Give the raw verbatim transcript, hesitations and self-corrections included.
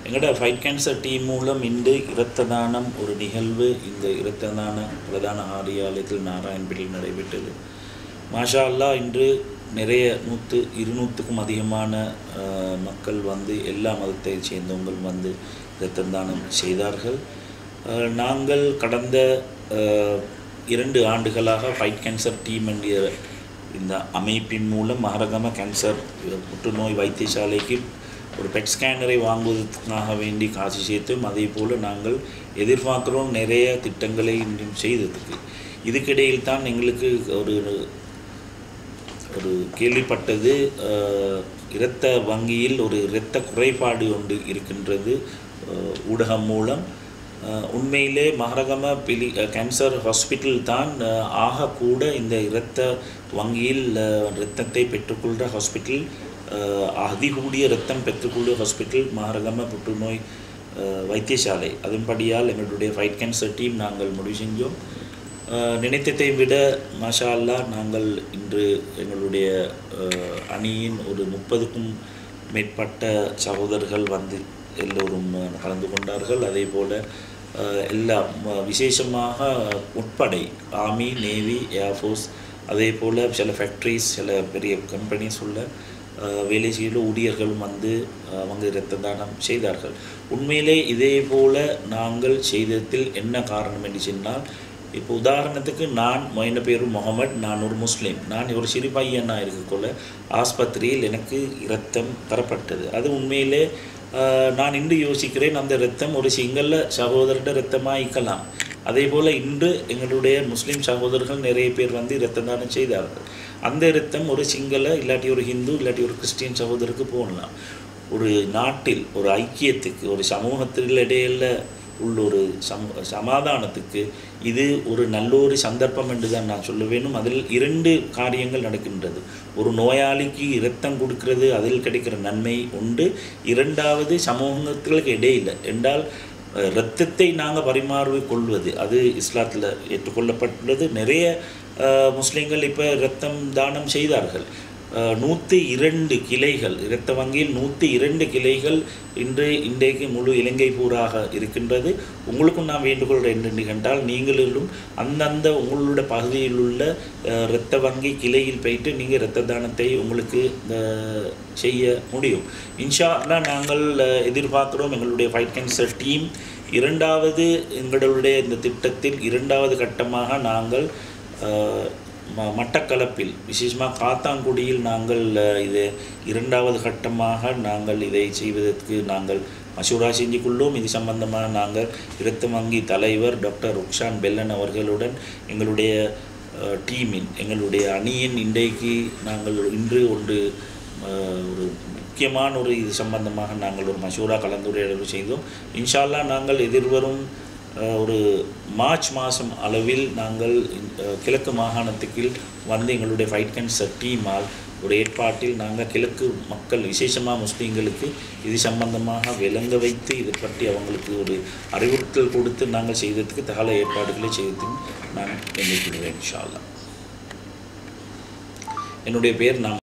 எங்கட fight cancer team மூலம் இன்று இரத்த தானம் ஒரு நிகழ்வு இந்த இரத்த தான பிரதான ஆலயத்தில் நாராயண்பேட்டில் நடைபெற்றது. மாஷா அல்லாஹ் இன்று நிறைய நூற்று இருநூற்றுக்கும் அதிகமான மக்கள் வந்து எல்லா மதத்தை சேர்ந்தவங்கள் வந்து இரத்த தானம் செய்தார்கள். நாங்கள் கடந்த இரண்டு ஆண்டுகளாக ஃபைட் கேன்சர் டீம் என்கிற இந்த அமைப்பின் மூலம் மஹரகம கேன்சர் புற்றுநோய் வைத்தியசாலைக்கு ஒரு பெட் ஸ்கேனரை வாங்குவதற்காக வேண்டி காசு சேர்த்தும் அதே போல் நாங்கள் எதிர்பார்க்குறோம் நிறைய திட்டங்களை இன்னும் செய்ததுக்கு. இதுக்கிடையில் தான் எங்களுக்கு ஒரு ஒரு கேள்விப்பட்டது, இரத்த வங்கியில் ஒரு இரத்த குறைபாடு ஒன்று இருக்கின்றது ஊடகம் மூலம். உண்மையிலே மஹரகம பிலி கேன்சர் ஹாஸ்பிட்டல் தான் ஆக கூட இந்த இரத்த வங்கியில் இரத்தத்தை பெற்றுக்கொள்கிற ஹாஸ்பிட்டல், அதிகூடிய இரத்தம் பெற்றுக்கொள்ளும் ஹாஸ்பிட்டல் மஹரகம புற்றுநோய் வைத்தியசாலை. அதன்படியால் எங்களுடைய ஃபைட் கேன்சர் டீம் நாங்கள் முடிவு செஞ்சோம். நினைத்ததை விட மாஷா அல்லாஹ் நாங்கள் இன்று எங்களுடைய அணியின் ஒரு முப்பதுக்கும் மேற்பட்ட சகோதரர்கள் வந்து எல்லோரும் கலந்து கொண்டார்கள். அதே போல் எல்லா விசேஷமாக உட்படை ஆர்மி, நேவி, ஏர்ஃபோர்ஸ், அதே போல் சில ஃபேக்ட்ரிஸ், சில பெரிய கம்பெனிஸ் உள்ள வேலை செய்கிற ஊழியர்களும் வந்து அவங்க இரத்த தானம் செய்தார்கள். உண்மையிலே இதே போல் நாங்கள் செய்ததில் என்ன காரணம் என்று சொன்னால், இப்போ உதாரணத்துக்கு நான் என்ன பேர் முகமது, நான் ஒரு முஸ்லீம், நான் ஒரு சிறு பையனாக இருக்கக்குள்ள ஆஸ்பத்திரியில் எனக்கு இரத்தம் தரப்பட்டது. அது உண்மையிலே நான் இன்று யோசிக்கிறேன், அந்த இரத்தம் ஒரு சிங்கள சகோதரட இரத்தமாக இருக்கலாம். அதே போல் இன்று எங்களுடைய முஸ்லீம் சகோதரர்கள் நிறைய பேர் வந்து இரத்த தானம் செய்தார்கள். அந்த இரத்தம் ஒரு சிங்கள இல்லாட்டி ஒரு ஹிந்து இல்லாட்டி ஒரு கிறிஸ்டியன் சகோதரருக்கு போகலாம். ஒரு நாட்டில் ஒரு ஐக்கியத்துக்கு, ஒரு சமூகத்தில் இடையில் உள்ள ஒரு சம் சமாதானத்துக்கு இது ஒரு நல்ல ஒரு சந்தர்ப்பம் என்று தான் நான் சொல்ல வேண்டும். அதில் இரண்டு காரியங்கள் நடக்கின்றது. ஒரு நோயாளிக்கு இரத்தம் கொடுக்கிறது, அதில் கிடைக்கிற நன்மை உண்டு. இரண்டாவது, சமூகங்களுக்கு இடையில் என்றால் இரத்தத்தை நாங்கள் பரிமாறி கொள்வது அது இஸ்லாத்தில் ஏற்றுக்கொள்ளப்பட்டுள்ளது. நிறைய முஸ்லீம்கள் இப்போ இரத்தம் தானம் செய்தார்கள். நூற்றி இரண்டு கிளைகள், இரத்த வங்கியில் நூற்றி இரண்டு கிளைகள் இன்று இன்றைக்கு முழு இலங்கை பூராக இருக்கின்றது. உங்களுக்கும் நான் வேண்டுகோள் என்று கண்டால், நீங்களும் அந்தந்த உங்களுடைய பகுதியில் உள்ள இரத்த வங்கி கிளையில் போயிட்டு நீங்கள் இரத்த தானத்தை உங்களுக்கு செய்ய முடியும். இன்ஷா அல்லாஹ் நாங்கள் எதிர்பார்க்குறோம் எங்களுடைய ஃபைட் கேன்சர் டீம் இரண்டாவது எங்களுடைய இந்த திட்டத்தில் இரண்டாவது கட்டமாக நாங்கள் மட்டக்களப்பில் விசேஷமாக காத்தாங்குடியில் நாங்கள் இது இரண்டாவது கட்டமாக நாங்கள் இதை செய்வதற்கு நாங்கள் மசூரா செஞ்சு கொள்ளோம். இது சம்பந்தமாக நாங்கள் இரத்த வங்கி தலைவர் டாக்டர் ருக்ஷான் பெல்லன் அவர்களுடன் எங்களுடைய டீமின் எங்களுடைய அணியின் இன்றைக்கு நாங்கள் இன்று ஒன்று ஒரு முக்கியமான ஒரு இது சம்பந்தமாக நாங்கள் ஒரு மசூரா கலந்துரையாடல் செய்தோம். இன்ஷா அல்லாஹ் நாங்கள் எதிர்வரும் ஒரு மார்ச் மாதம் அளவில் நாங்கள் கிழக்கு மாகாணத்துக்கு வந்து எங்களுடைய ஃபைட் கேன்சர் டீமால் ஒரு ஏற்பாட்டில் நாங்கள் கிழக்கு மக்கள் விசேஷமாக முஸ்லீம்களுக்கு இது சம்பந்தமாக விளங்க வைத்து இதை பற்றி அவங்களுக்கு ஒரு அறிவுறுத்தல் கொடுத்து நாங்கள் செய்ததுக்கு தகவல் ஏற்பாடுகளை செய்ததுக்கு நான் எண்ணிக்கிறேன். இன்ஷா அல்லாஹ். என்னுடைய பேர் நான்